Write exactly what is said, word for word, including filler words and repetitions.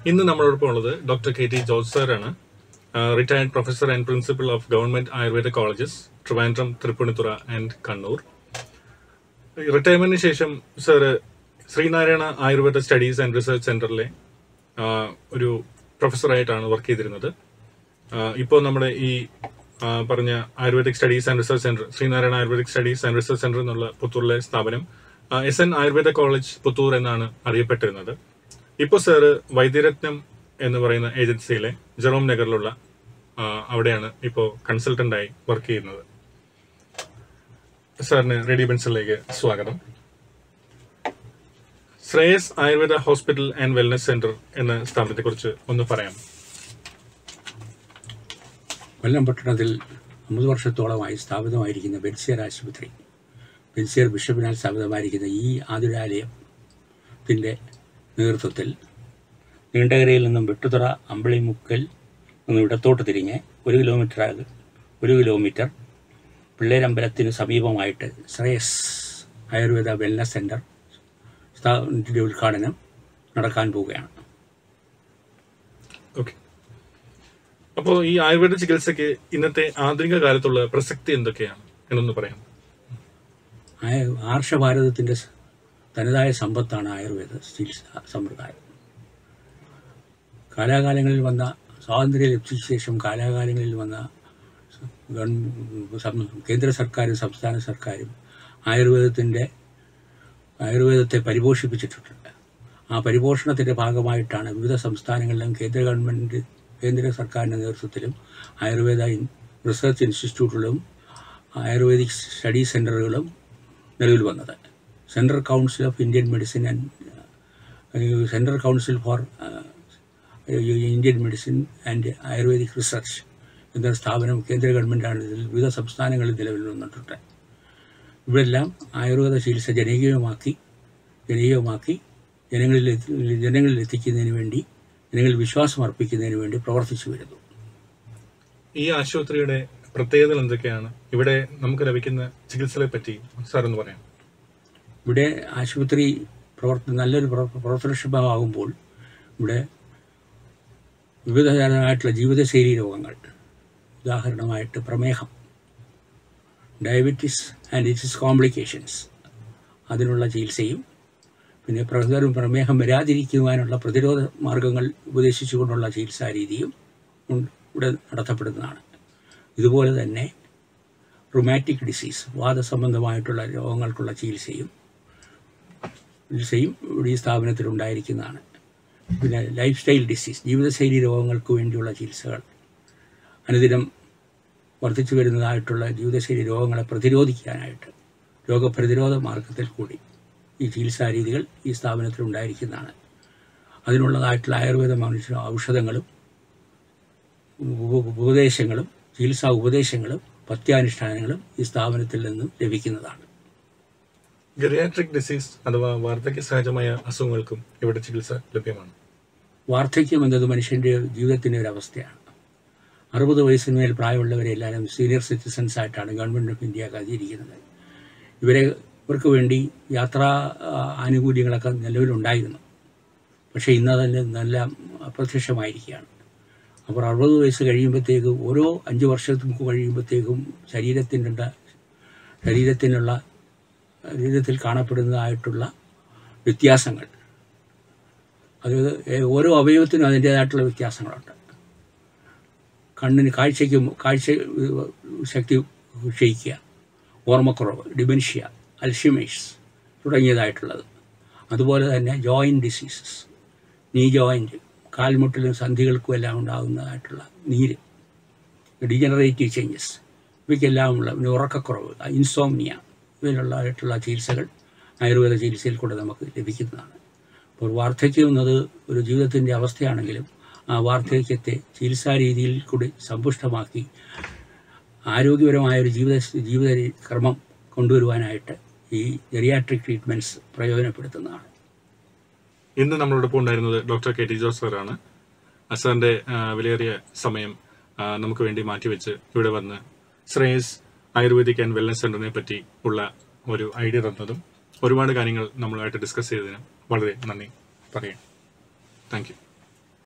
ഇന്ന് നമ്മളോടൊപ്പം ഉള്ളത് ഡോക്ടർ കെ ടി ജോർജ് സാറാണ്. Retired professor and principal of government ayurvedic colleges Trivandrum, Thrippunithura and Kannur. റിട്ടയർമെന്റിന് ശേഷം സാറ് Sreenarayana Ayurveda studies and research സെന്ററിലെ ഒരു പ്രൊഫസറായിട്ടാണ് വർക്ക് ചെയ്തിരുന്നത്. ഇപ്പോൾ നമ്മുടെ ഈ പറഞ്ഞ ayurvedic studies and research centre, Sreenarayana ayurvedic studies and research centre എന്നുള്ള പുത്തൂരിലെ സ്ഥാപനം S N Ayurveda college Puthur എന്നാണ് അറിയപ്പെട്ടിരുന്നത്. ഇപ്പോൾ സാറ് വൈദ്യരത്നം എന്ന് പറയുന്ന ഏജൻസിയിലെ ജെറോം നഗറിലുള്ള അവിടെയാണ് ഇപ്പോൾ കൺസൾട്ടന്റായി വർക്ക് ചെയ്യുന്നത്. സാറിന് റേഡിയോ ബെൻസിലേക്ക് സ്വാഗതം. Shreyas Ayurveda hospital and wellness centre എന്ന സ്ഥാപനത്തെ കുറിച്ച് ഒന്ന് പറയാം. കൊല്ലം പട്ടണത്തിൽ അമ്പത് വർഷത്തോളമായി സ്ഥാപിതമായിരിക്കുന്ന ബെൻസിയർ ആശുപത്രി, ബെൻസിയർ ബിഷപ്പിനാൽ സ്ഥാപിതമായിരിക്കുന്ന ഈ ആതുരാലയത്തിൻ്റെ നേതൃത്വത്തിൽ നീണ്ടകരയിൽ നിന്നും വെട്ടുതുറ അമ്പളിമുക്കൽ നിന്ന് ഇടത്തോട്ട് തിരിഞ്ഞ് ഒരു കിലോമീറ്റർ ഒരു കിലോമീറ്റർ പിള്ളേരമ്പലത്തിന് സമീപമായിട്ട് ശ്രേയസ് ആയുർവേദ വെൽനസ് സെൻറ്റർ സ്ഥാപനത്തിൻ്റെ ഉദ്ഘാടനം നടക്കാൻ പോവുകയാണ്. ഓക്കെ, അപ്പോൾ ഈ ആയുർവേദ ചികിത്സയ്ക്ക് ഇന്നത്തെ ആധുനിക കാലത്തുള്ള പ്രസക്തി എന്തൊക്കെയാണ് എന്നൊന്ന് പറയാം. ആർഷഭാരതത്തിൻ്റെ തനതായ സമ്പത്താണ് ആയുർവേദ ചികിത്സാ സമ്പ്രദായം. കാലാകാലങ്ങളിൽ വന്ന സ്വാതന്ത്ര്യ ലബ്ധിക്ക് ശേഷം കാലാകാലങ്ങളിൽ വന്ന കേന്ദ്ര സർക്കാരും സംസ്ഥാന സർക്കാരും ആയുർവേദത്തിൻ്റെ ആയുർവേദത്തെ പരിപോഷിപ്പിച്ചിട്ടുണ്ട്. ആ പരിപോഷണത്തിൻ്റെ ഭാഗമായിട്ടാണ് വിവിധ സംസ്ഥാനങ്ങളിലും കേന്ദ്ര ഗവൺമെൻറ് കേന്ദ്ര സർക്കാരിൻ്റെ നേതൃത്വത്തിലും ആയുർവേദ റിസർച്ച് ഇൻസ്റ്റിറ്റ്യൂട്ടുകളും ആയുർവേദിക് സ്റ്റഡി സെൻ്ററുകളും നിലവിൽ വന്നത്. Central council of Indian medicine and central council for Indian medicine and ayurvedic research എന്ന സ്ഥാപനം കേന്ദ്ര ഗവൺമെൻറ്റാണ് ഇതിൽ വിവിധ സംസ്ഥാനങ്ങളിൽ നിലവിൽ വന്നിട്ടുണ്ട്. ഇവരെല്ലാം ആയുർവേദ ചികിത്സ ജനകീയമാക്കി ജനകീയമാക്കി ജനങ്ങളിൽ ജനങ്ങളിൽ എത്തിക്കുന്നതിന് വേണ്ടി, ജനങ്ങളിൽ വിശ്വാസം അർപ്പിക്കുന്നതിന് വേണ്ടി പ്രവർത്തിച്ചു വരുന്നു. ഈ ആശുപത്രിയുടെ പ്രത്യേകതകൾ എന്തൊക്കെയാണ്? ഇവിടെ നമുക്ക് ലഭിക്കുന്ന ചികിത്സകളെ പറ്റി സാറൊന്ന് പറയാം. ഇവിടെ ആശുപത്രി പ്രവർത്തന നല്ലൊരു പ്രവർത്തനക്ഷമമാകുമ്പോൾ ഇവിടെ വിവിധ തരമായിട്ടുള്ള ജീവിതശൈലി രോഗങ്ങൾ, ഉദാഹരണമായിട്ട് പ്രമേഹം, ഡയബറ്റീസ് ആൻഡ് ഇറ്റ്സ് കോംപ്ലിക്കേഷൻസ്, അതിനുള്ള ചികിത്സയും പിന്നെ പ്രകൃതരും പ്രമേഹം വരാതിരിക്കുവാനുള്ള പ്രതിരോധ മാർഗങ്ങൾ ഉപദേശിച്ചുകൊണ്ടുള്ള ചികിത്സാ രീതിയും ഇവിടെ നടത്തപ്പെടുന്നതാണ്. ഇതുപോലെ തന്നെ റുമാറ്റിക് ഡിസീസ്, വാദസംബന്ധമായിട്ടുള്ള രോഗങ്ങൾക്കുള്ള ചികിത്സയും ചികിത്സയും ഇവിടെ ഈ സ്ഥാപനത്തിലുണ്ടായിരിക്കുന്നതാണ്. പിന്നെ ലൈഫ് സ്റ്റൈൽ ഡിസീസ്, ജീവിതശൈലി രോഗങ്ങൾക്ക് വേണ്ടിയുള്ള ചികിത്സകൾ, അനുദിനം വർദ്ധിച്ചു വരുന്നതായിട്ടുള്ള ജീവിതശൈലി രോഗങ്ങളെ പ്രതിരോധിക്കാനായിട്ട് രോഗപ്രതിരോധ മാർഗത്തിൽ കൂടി ഈ ചികിത്സാ രീതികൾ ഈ സ്ഥാപനത്തിൽ ഉണ്ടായിരിക്കുന്നതാണ്. അതിനുള്ളതായിട്ടുള്ള ആയുർവേദ മനുഷ്യ ഔഷധങ്ങളും ഉപദേശങ്ങളും ചികിത്സാ ഉപദേശങ്ങളും പഥ്യാനുഷ്ഠാനങ്ങളും ഈ സ്ഥാപനത്തിൽ നിന്നും ലഭിക്കുന്നതാണ്. ഗെറിയാട്രിക് ഡിസീസ് അഥവാ വാർദ്ധക്യ സഹജമായ അസുഖങ്ങൾക്കും ഇവിടെ ചികിത്സ ലഭ്യമാണ്. വാർദ്ധക്യം എന്നത് മനുഷ്യൻ്റെ ജീവിതത്തിൻ്റെ ഒരു അവസ്ഥയാണ്. അറുപത് വയസ്സിന് മേൽ പ്രായമുള്ളവരെ എല്ലാവരും സീനിയർ സിറ്റിസൺസ് ആയിട്ടാണ് ഗവൺമെൻറ് ഓഫ് ഇന്ത്യ കരുതിയിരിക്കുന്നത്. ഇവരെ ഇവർക്ക് വേണ്ടി യാത്രാ ആനുകൂല്യങ്ങളൊക്കെ നിലവിലുണ്ടായിരുന്നു. പക്ഷേ ഇന്നതെല്ലാം നല്ല അപ്രത്യക്ഷമായിരിക്കുകയാണ്. അപ്പോൾ അറുപത് വയസ്സ് കഴിയുമ്പോഴത്തേക്കും ഓരോ അഞ്ച് വർഷത്തിന് കഴിയുമ്പോഴത്തേക്കും ശരീരത്തിനുള്ള ശരീരത്തിനുള്ള ശരീരത്തിൽ കാണപ്പെടുന്നതായിട്ടുള്ള വ്യത്യാസങ്ങൾ, അത് ഓരോ അവയവത്തിനും അതിൻ്റേതായിട്ടുള്ള വ്യത്യാസങ്ങളുണ്ട്. കണ്ണിന് കാഴ്ചയ്ക്കും കാഴ്ച ശക്തി ക്ഷയിക്കുക, ഓർമ്മക്കുറവ്, ഡിമെൻഷ്യ, അൽഷിമേഴ്സ് തുടങ്ങിയതായിട്ടുള്ളത്. അതുപോലെ തന്നെ ജോയിൻറ്റ് ഡിസീസസ്, നീ ജോയിൻറ്റ്, കാൽമുട്ടിലും സന്ധികൾക്കും എല്ലാം ഉണ്ടാകുന്നതായിട്ടുള്ള നീര്, ഡീജനറേറ്റീവ് ചേഞ്ചസ്, ഇവയ്ക്കെല്ലാമുള്ള പിന്നെ ഉറക്കക്കുറവ്, ഇൻസോംനിയ, ഇതിനുള്ളതായിട്ടുള്ള ചികിത്സകൾ ആയുർവേദ ചികിത്സയിൽ കൂടെ നമുക്ക് ലഭിക്കുന്നതാണ്. അപ്പോൾ വാർദ്ധക്യം എന്നത് ഒരു ജീവിതത്തിൻ്റെ അവസ്ഥയാണെങ്കിലും ആ വാർദ്ധക്യത്തെ ചികിത്സാ രീതിയിൽ കൂടി സമ്പുഷ്ടമാക്കി ആരോഗ്യപരമായൊരു ജീവിത ജീവിത ക്രമം കൊണ്ടുവരുവാനായിട്ട് ഈ ജെറിയാട്രിക് ട്രീറ്റ്മെൻറ്റ്സ് പ്രയോജനപ്പെടുത്തുന്നതാണ്. ഇന്ന് നമ്മളോടൊപ്പം ഉണ്ടായിരുന്നത് ഡോക്ടർ കെ ടി ജോർജ് സാറാണ്. സാറിൻ്റെ വിലയേറിയ സമയം നമുക്ക് വേണ്ടി മാറ്റിവെച്ച് ഇവിടെ വന്ന് ശ്രേയസ് ആയുർവേദിക് ആൻഡ് വെൽനസ് സെൻ്ററിനെ പറ്റി ഉള്ള ഒരു ഐഡിയ തന്നതും ഒരുപാട് കാര്യങ്ങൾ നമ്മളുമായിട്ട് ഡിസ്കസ് ചെയ്തതിന് വളരെ നന്ദി പറയാം. Thank U.